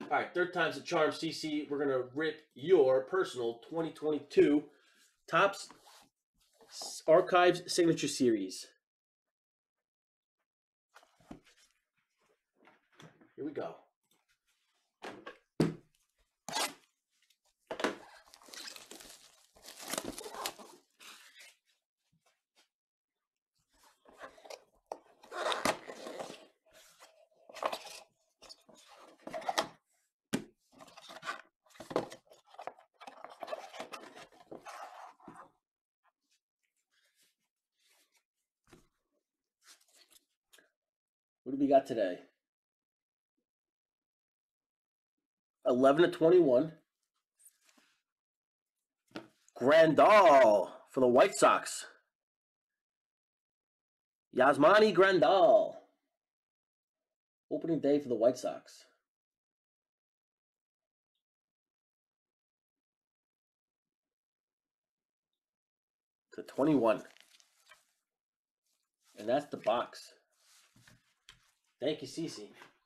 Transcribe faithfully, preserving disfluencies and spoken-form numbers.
All right, third time's a charm, C C. We're going to rip your personal twenty twenty-two Topps Archives Signature Series. Here we go. What do we got today? eleven to twenty-one. Grandal for the White Sox. Yasmani Grandal. Opening day for the White Sox. To twenty-one. And that's the box. Thank you, Cece.